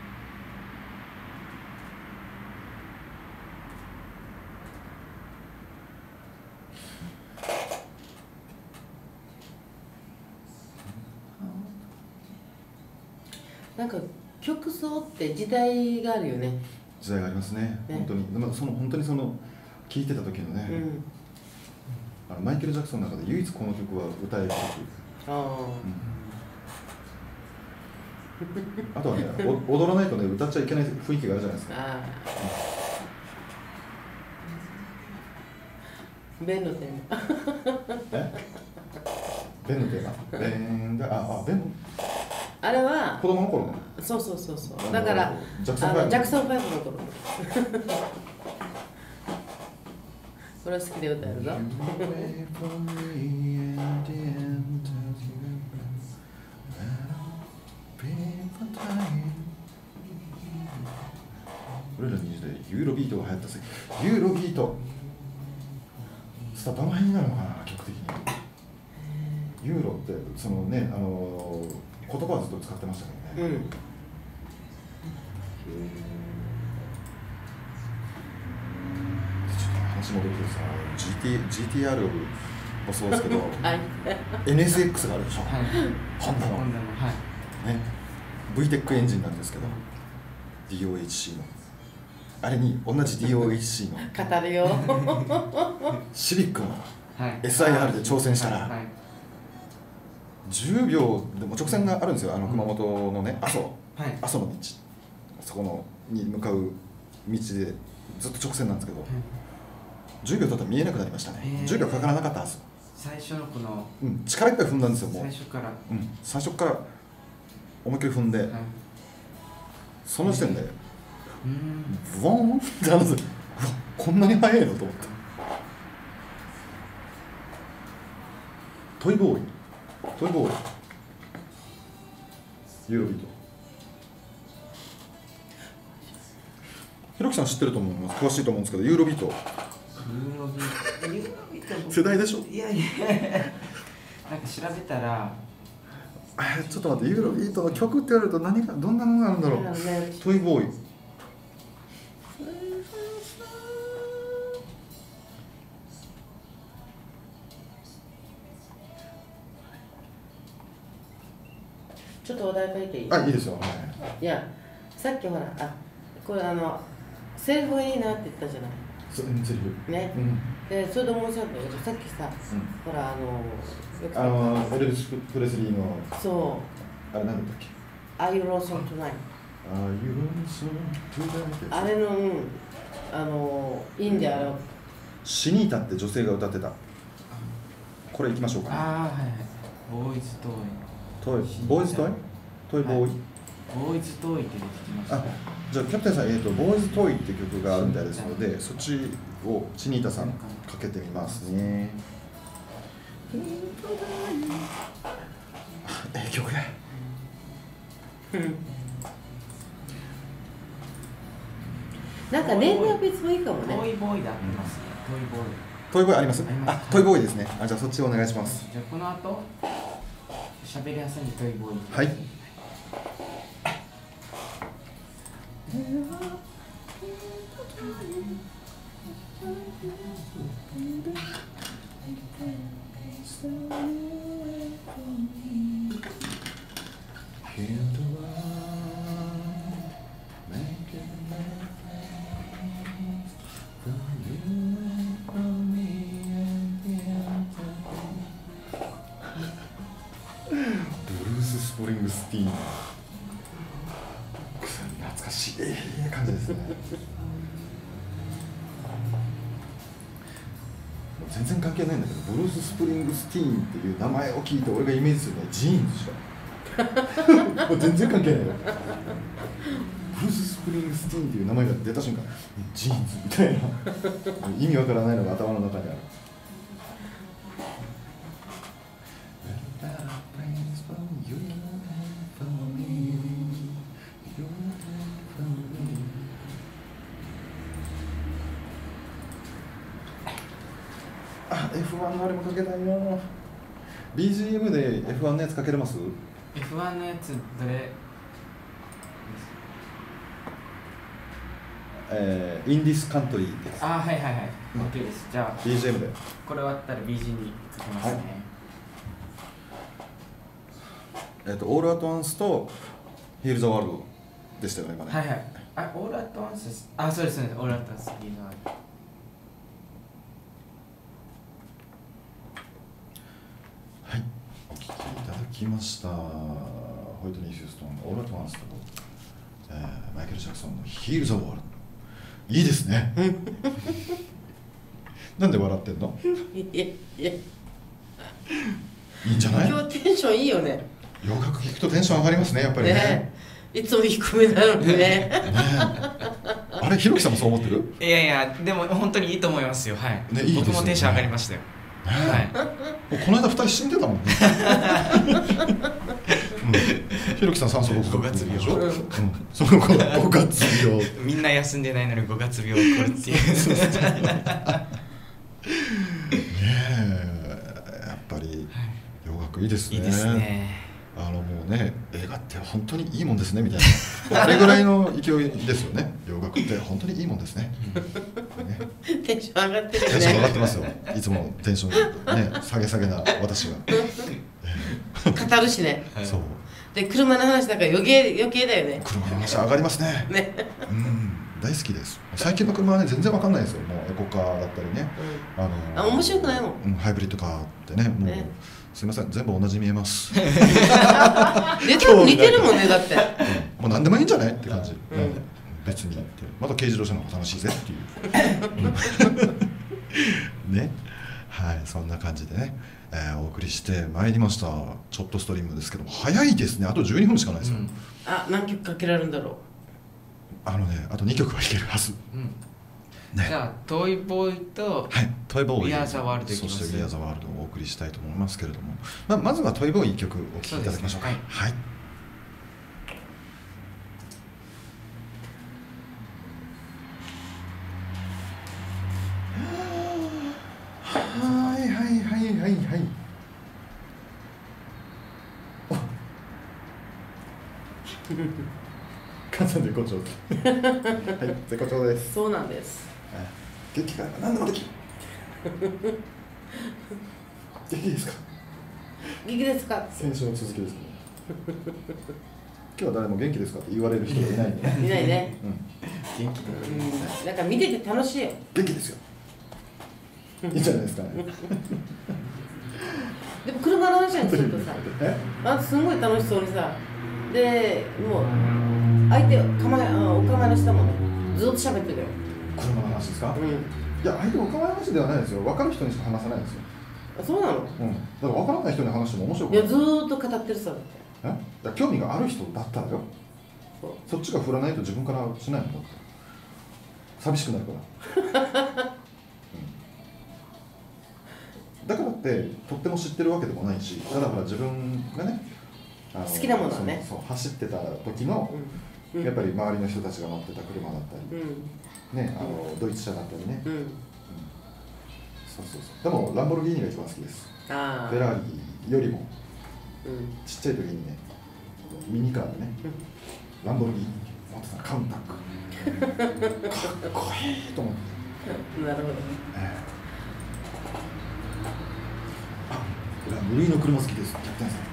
S5: なんか曲奏って時代があるよね。
S2: 時代がありますね。本当に、本当に聴いてた時のね、マイケル・ジャクソンの中で唯一この曲は歌える曲。あとはね、踊らないとね、歌っちゃいけない雰囲気があるじゃないですか。
S5: ベンのテーマ。
S2: ベンのテーマ。ベン
S5: あれは
S2: 子供の頃ね。
S5: そう。だからジャクソン5の頃。これは好きで歌えるぞ。俺らの時代ユーロビートが流行ったせい。ユーロビートどの辺になるのかな、曲的に。ユーロってそのね、言葉はずっと使ってましたけどね。ちょっと話戻るとさ、GTR もそうですけど、NSX があるでしょ、ホンダの。VTEC エンジンなんですけど、DOHC の。あれに同じ DOHC の語るよ
S2: シビックの SIR で挑戦したら、10秒でも直線があるんですよ、熊本のね、阿蘇の道、そこのに向かう道でずっと直線なんですけど、10秒経ったら見えなくなりましたね。10秒かからなかったはず。
S4: 最初のこの、
S2: 力いっぱい踏んだんですよ。もう
S4: 最初から
S2: 思いっきり踏んで、その時点でブワーンってなるんですよ。こんなに速いのと思って。トイボーイユーロビート。ひろきさん知ってると思います。詳しいと思うんですけど、ユーロビート世代でしょ。
S4: いやなんか調べたら、
S2: ちょっと待って、ユーロビートの曲って言われるとどんなのがあるんだろう。トイボーイ。
S5: ちょっとお題書いていい？
S2: いいですよ。
S5: いや、さっきほら、これセリフがいいなって言ったじゃない。
S2: セリフ。
S5: ね。で、それで思い出したんだけど、さっきさ、ほら
S2: エルビス・プレスリーの。
S5: そう。
S2: あれなんだっけ。
S5: Are You Lonesome Tonight？あれの、いいんであろう。
S2: シニータって女性が歌ってた。これいきましょうか。
S4: ボーイズトイ。
S2: ボーイズトイ？トイボーイ？
S4: ボーイズトイって出てきました。
S2: じゃあキャプテンさん、ボーイズトイって曲があるみたいですので、そっちをシニータさんかけてみますね。曲や。
S5: なんか年齢別もいいかもね。
S4: トイボーイだってますね。トイボーイ。
S2: トイボーイあります？あ、トイボーイですね。あ、じゃあそっちお願いします。
S4: じゃあこの後喋りやすいんでトイボーイ。
S2: はい。ブルース・スプリングスティーン、懐かしい感じですね。全然関係ないんだけど、ブルース・スプリングスティーンっていう名前を聞いて俺がイメージするのはジーンズしかもう全然関係ないよ。ブルース・スプリングスティーンっていう名前が出た瞬間、ジーンズみたいな意味わからないのが頭の中にある。F1 のあれもかけたいな。 BGM で F1 のやつかけれます？
S4: F1 のやつどれ？
S2: インディスカントリーです。
S4: あ、はいはいはい、OK です。じゃあ
S2: BGM で
S4: これ終わったら BG にかけますね。
S2: はい、オールアットワンスとヒール・ザ・ワールドでしたよね、今ね。
S4: はいはい。あ、オールアットワンスです。あ、そうですね、オールアットワンス、ヒール・ザ・ワールド。
S2: はい、お聴きいただきました。ホイトニー・ヒューストンのオールアットワンスと、マイケル・ジャクソンのヒール・ザ・ワールド。いいですね。なんで笑ってんの？いいんじゃない？
S6: 今日テンションいいよね。
S2: 洋楽聞くとテンション上がりますね、やっぱりね。
S6: いつも低めなのにね。
S2: あれ、ひろきさんもそう思ってる？
S3: いやいや、でも本当にいいと思いますよ。はい。
S2: ね、いいですよね。
S3: 僕もテンション上がりましたよ。はい。
S2: この間2人死んでたもんね。ひろきさん酸素
S3: 5月病。
S2: その子5月病。
S3: みんな休んでないのに5月病起こるっていう。
S2: やっぱり洋楽いいですね。
S3: いいですね。
S2: もうね、映画って本当にいいもんですねみたいな、あれぐらいの勢いですよね。洋楽って本当にいいもんですね。
S6: テンション上がってるよね。
S2: テンション上がってますよ。いつもテンションね、下げ下げな私が
S6: 語るしね。
S2: そう
S6: で、車の話なんか余計だよね。
S2: 車の話上がりますね。大好きです。最近の車はね、全然わかんないですよ。もうエコカーだったりね、
S6: 面白くないもん。
S2: ハイブリッドカーってね、もうすみません、全部同じ見えます。
S6: 似てるもんね、だって。
S2: もう何でもいいんじゃないって感じ。別にまた軽自動車の方が楽しいぜっていうね。はい、そんな感じでね、お送りしてまいりました。ちょっとストリームですけども、早いですね。あと12分しかないですよ。
S6: あ、何曲かけられるんだろう。
S2: あと2曲はいけるはず。
S3: じゃあトイボーイと
S2: トイボーイ、
S3: We Are the World
S2: そして We Are the World をお送りしたいと思いますけれども、まずはトイボーイ1曲お聴きいただきましょうか。はい。関西絶好調。はい、絶好調です。
S6: そうなんです。
S2: 元気か、何でもできる。元気ですか。
S6: 元気ですか。
S2: 先週の続きですね。今日は誰も元気ですかって言われる人がいないんで。
S6: いないね。
S3: 元気で。
S6: なんか見てて楽しいよ。
S2: 元気ですよ。いいんじゃないですかね。
S6: でも車の話にするとさ、すごい楽しそうにさ、でもう相手お構いの下もね、ずっと喋ってるよ。
S2: 車の話ですか？いや、相手お構いの話ではないですよ。分かる人にしか話さないんですよ。
S6: そうなの？
S2: だから分からない人に話しても面白くない。
S6: いや、ずーっと語ってるさ。
S2: だから興味がある人だったらよ。そっちが振らないと自分からしないのだって。寂しくなるから。だからってとっても知ってるわけでもないし、ただ自分がね、
S6: 好きなものはね、
S2: そう走ってた時の、やっぱり周りの人たちが乗ってた車だったり、ね、ドイツ車だったりね、 そうそうそう。でもランボルギーニが一番好きです。フェラーリよりも、ちっちゃい時にね、ミニカーでね、ランボルギーニ持ってたカウンタックかっこいいと思って。
S6: なるほど。
S2: ランボルギーニの車好きです、キャプテンさん。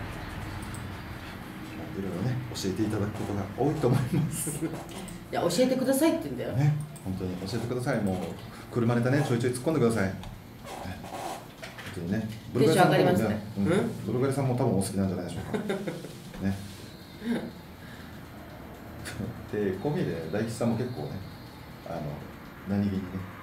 S2: いろいろね、教えていただくことが多いと思います。い
S6: や、教えてくださいって言うんだよ。
S2: ね、本当に教えてください。もう車ネタね、ちょいちょい突っ込んでください。本当にね、ブルガリさんもね、ブルガリさんも多分お好きなんじゃないでしょうか。ね。で、こう見えて大吉さんも結構ね、何気にね、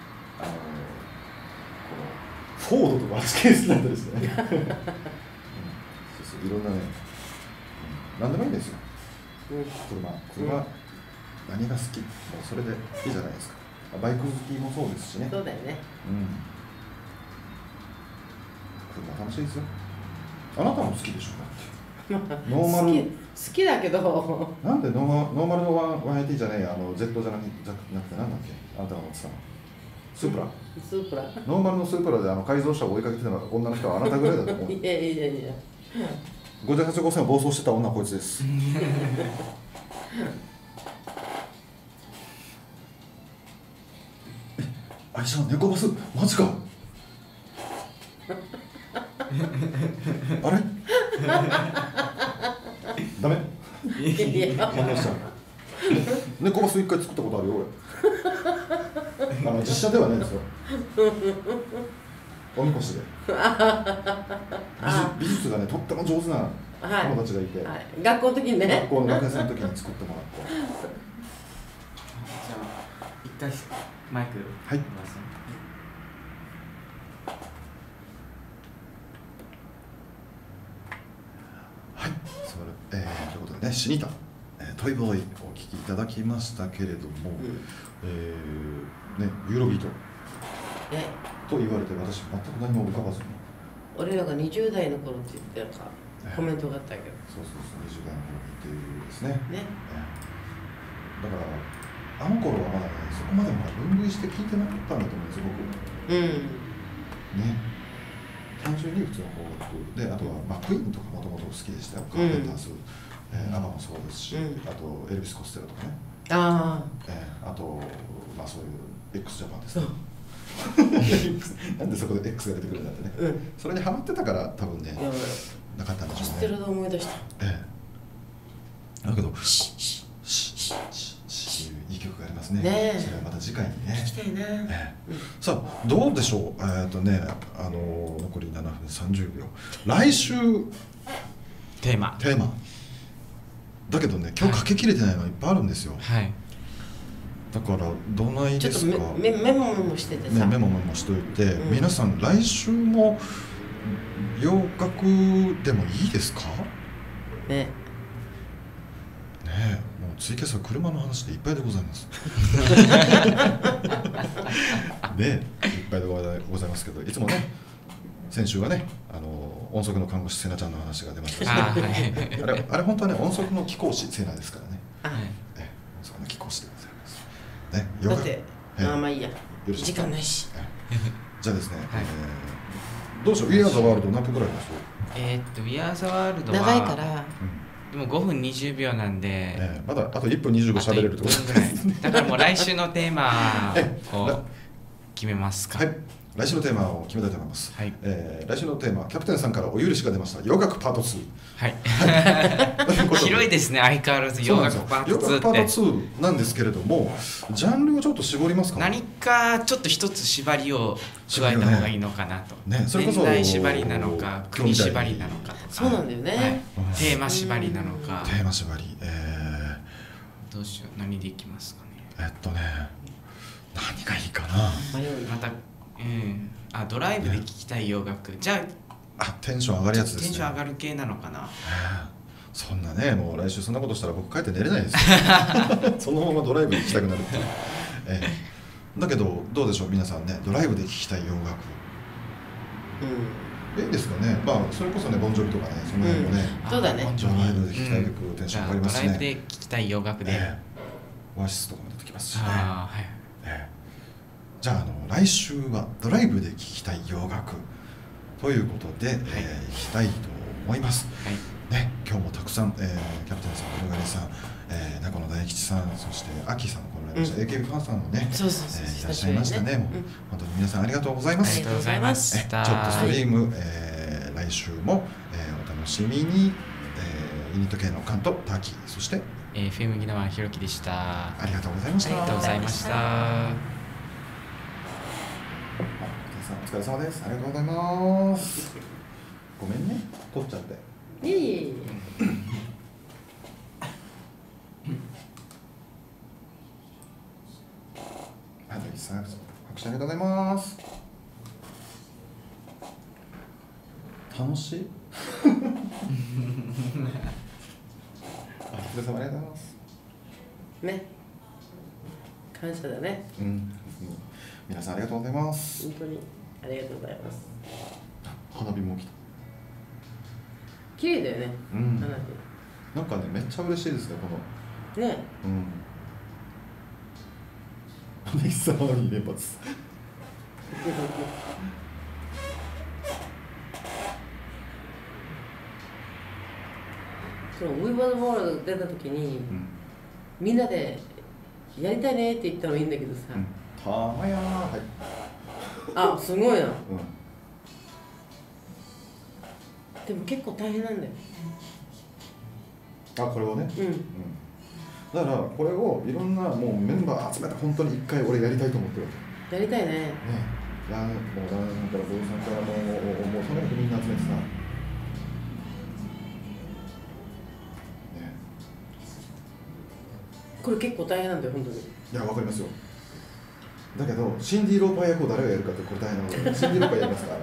S2: このフォードとか好きになったりしてね。そうそう、いろんなね、何でもいいんですよ。車、何が好き、もうそれでいいじゃないですか。バイク好きもそうですしね。
S6: そうだよね。
S2: 車楽しいですよ。あなたも好きでしょ。だってノーマル
S6: 好きだけど。
S2: なんでノーマルの180じゃねえ、Z じゃなくてなんだっけ、あなたが持ってたの。スープラ。
S6: スープラ。
S2: ノーマルのスープラで改造車を追いかけてた女の人はあなたぐらいだと思う。
S6: いやいやいや。
S2: 58号線を暴走してた女はこいつです。愛車猫バス、マジか。あれダメ。反応した。猫バス一回作ったことあるよ俺。実写ではないですよ。おみこしで。美術がね、とっても上手な友達がいて、
S6: 学校の時にね、
S2: 学校の学園祭の時に作ってもらって。
S4: じゃあ一回マイク
S2: はい。はい、ということでね、シニタ、トイボーイお聴きいただきましたけれども、ね、ユーロビートと言われて私全く何も浮かばずに。
S6: 俺らが20代の頃って言ってたかコメントがあったけど、
S2: そうそうそう、20代の頃っていうですね。だからあの頃はまだね、そこまでまだ分類して聞いてなかったんだと思うんですよ、僕。ね。単純に普通の邦楽で、あとは、クイーンとかもともと好きでしたよ。カーペンターズ、アバもそうですし、あとエルビス・コステロとかね。あと、そういう x ジャパンですね。なんでそこで X が出てくるんだってね、それにハマってたから多分ね、なかったんでしょうね。
S6: コステロで思い出した。
S2: だけどいい曲がありますね。それはまた次回にね。
S6: 聞きたいな。
S2: さあどうでしょう。残り7分30秒。来週
S3: テーマ
S2: だけどね、今日かけきれてないのいっぱいあるんですよ。
S3: はい。
S2: だからどないですか。
S6: ちょっとメモしててさ。
S2: メモしといて、皆さん来週も洋楽でもいいですか。ねえ、もうツイキャスは車の話でいっぱいでございますねえ、いっぱいでございますけど、いつもね、先週はね、音速の看護師セナちゃんの話が出ましたし、ね、あれ本当はね、音速の貴公子セナですからね。音速の貴公子でございますね。
S6: だってまあいいや、時間ないし。
S2: じゃあですね、どうしよう。We Are the World何分ぐらいです
S3: ？We Are the World は
S6: 長いから
S3: でも5分20秒なんで、
S2: まだあと1分25喋れるってことですね。
S3: だからもう来週のテーマを決めますか。
S2: はい、来週のテーマを決めたいと思います。来週のテーマ、キャプテンさんからお許しが出ました。洋楽パート2。
S3: はい。広いですね、相変わらず洋楽パート2って。洋楽パート
S2: 2なんですけれども、ジャンルをちょっと絞りますか。
S3: 何かちょっと一つ縛りを加えた方がいいのかなと。
S2: それこそ
S3: 年代縛りなのか、国縛りなのかとか。
S6: そうなんだよね。
S3: テーマ縛りなのか。
S2: テーマ縛り。
S3: どうしよう、何でいきますかね。
S2: 何がいいかな。
S3: また。ドライブで聴きたい洋楽、じゃ
S2: あテンション上がるやつですね。
S3: テンション上がる系なのかな。
S2: そんなね、もう来週そんなことしたら僕帰って寝れないですよそのままドライブで聴きたくなるっていう、だけどどうでしょう皆さんね、ドライブで聴きたい洋楽、いいですかね。それこそね、ボンジョビとかね、その辺もね、
S6: そうだね、
S2: ドライブで聴きたい曲、テンション上がりますね。
S3: ドライブで聴きたい洋楽で、
S2: オアシスとかも出てきますしね。 じゃあ来週はドライブで聴きたい洋楽ということで、いきたいと思います、ね、今日もたくさん、キャプテンさん、ブルガリさん、中野大吉さん、そしてアキさんも来られました、AKB ファンさんもね、いらっしゃいましたね。もう本当に皆さんありがとうございます。
S3: ありがとうございました。
S2: ちょっとストリーム、来週も、お楽しみに。ユニット系のカントターキー、そして
S3: FM ギノワンひろきでした。
S2: ありがとうございました。
S3: ありがとうございました。
S2: お疲れ様です。ありがとうございます。ごめんね、取っちゃって。
S6: いい。
S2: あと一さん、拍手ありがとうございます。楽しい。お疲れ様ありがとうございます。
S6: ね。感謝だね。
S2: 皆さんありがとうございます。
S6: 本当にありがとうございます。
S2: 花火も起きた。
S6: 綺麗だよね。花火。
S2: なんかね、めっちゃ嬉しいですね、この。
S6: ね。
S2: ネキサーに連発。
S6: そのウィーバードボール出た時に、みんなでやりたいねって言ったのいいんだけどさ、
S2: たまやー、はい、
S6: あ、すごいな、でも結構大変なんだよ。
S2: あ、これをね、だからこれをいろんなもうメンバー集めて本当に一回俺やりたいと思ってるわ
S6: け。やりたいね。
S2: ね、もうラーメンからボールさんからもうとにかくみんな集めてさ。
S6: これ結構大変なんだよ、本当に。い
S2: や、わかりますよ。だけど、シンディ・ローパー役を誰がやるかってこれ大変なので、シンディ・ローパーやります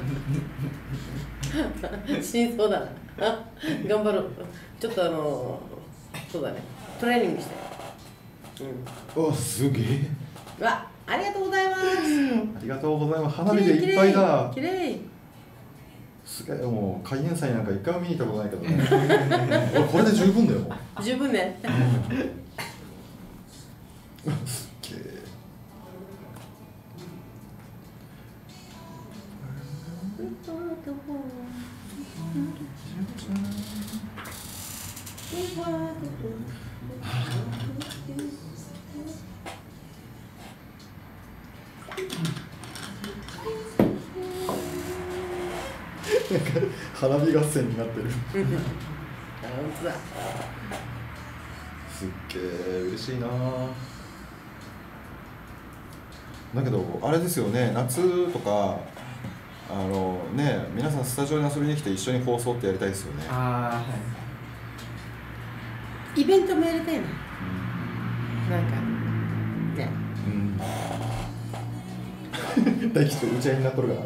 S2: から。
S6: 死にそうだな。頑張ろう。ちょっとそうだね。トレーニングして。
S2: お、すげえ。
S6: わ、ありがとうございます。
S2: ありがとうございます。花火でいっぱいだ。
S6: きれい。
S2: すげえ、もう開園祭なんか一回も見に行ったことないけどね。俺これで十分だよ。
S6: 十分ね。
S2: すっげえ。なんか花火合戦になってる。
S6: 本当だ。
S2: すっげえ嬉しいな。だけどあれですよね、夏とかね、皆さんスタジオに遊びに来て一緒に放送ってやりたいですよね。
S3: はい。
S6: イベントもやりたいな。なんかね。
S2: 大吉と打ち合いになっとるかな。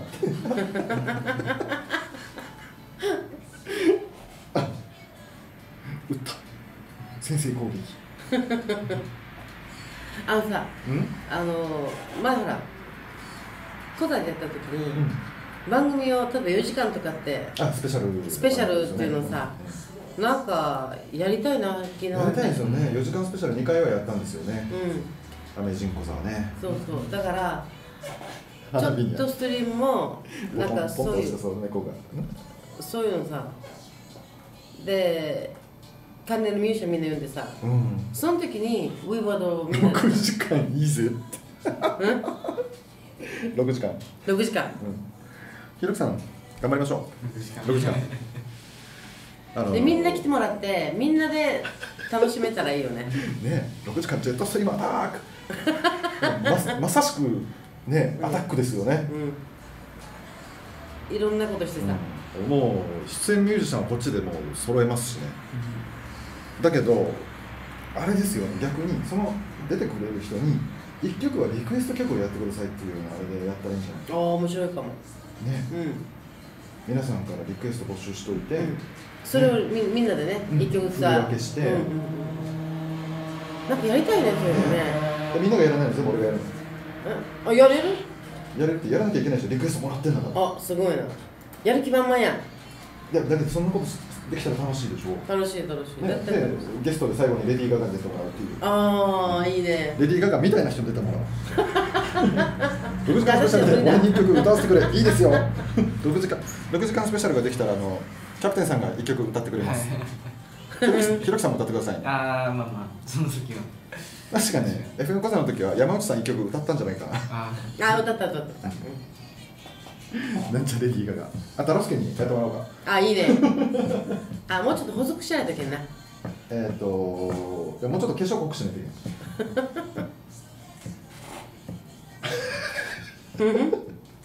S2: あ、打った。先制攻撃。
S6: さ、前ほら古代でやった時に、番組を例えば4時間とかって
S2: スペシャル
S6: っていうのさ、なんかやりたいな。昨日
S2: やりたいですよね。4時間スペシャル2回はやったんですよね。アメージンコさはね。
S6: そうそう、だからちょっとストリームもなんかそういうのさで、関連のミュージシャンみんな呼んでさ、その時にウィーバードをみんな
S2: 6時間いいぜって6時間ひろきさん頑張りましょう。6時間
S6: でみんな来てもらってみんなで楽しめたらいいよね。
S2: ね、6時間ジェットストリームアタックまさしくね、アタックですよね。
S6: いろんなことしてさ、
S2: もう出演ミュージシャンはこっちでもう揃えますしね。だけどあれですよね、逆にその出てくれる人に1曲はリクエスト曲をやってくださいっていうようなあれでやったらいいんじゃないですか。
S6: 面白いかもね。
S2: 皆さんからリクエスト募集しといて、
S6: それをみんなでね、1曲さ
S2: 振り分けして、
S6: なんかやりたいね、そういうのね。
S2: みんながやらないの全部俺がやるの。
S6: やれる？
S2: やれってやらなきゃいけない人リクエストもらってんだから。
S6: すごいな。やる気満々やん。
S2: いや、だけどそんなことできたら楽しいでしょ。
S6: 楽しい。
S2: でゲストで最後にレディー・ガガに出てもらうっていう。
S6: いいね。
S2: レディー・ガガみたいな人に出てもらう。 6時間スペシャルで俺に1曲歌わせてくれ。いいですよ。6時間スペシャルができたらキャプテンさんが1曲歌ってくれます。ひろきさんも歌ってくださいね。
S4: ああ、まあまあその時は
S2: 確かね、FM 火山の時は山内さん1曲歌ったんじゃないかな。
S6: ああ、歌った。
S2: なんちゃレディーガガ。タロスケにやってもらおうか。
S6: あ、いいね。あ、もうちょっと補足しないといけんな。
S2: もうちょっと化粧濃くしないといけない。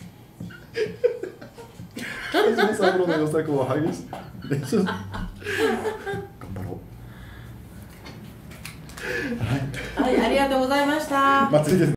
S2: 最後の予測を激しい。頑張ろう。
S6: はい、ありがとうございました。
S2: 祭りです。